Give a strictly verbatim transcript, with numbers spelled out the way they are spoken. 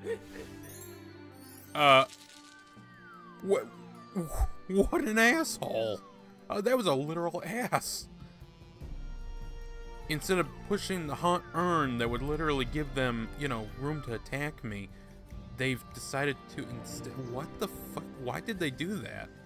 Uh, what? What an asshole! Uh, that was a literal ass. Instead of pushing the haunt urn that would literally give them, you know, room to attack me, they've decided to instead. What the fuck? Why did they do that?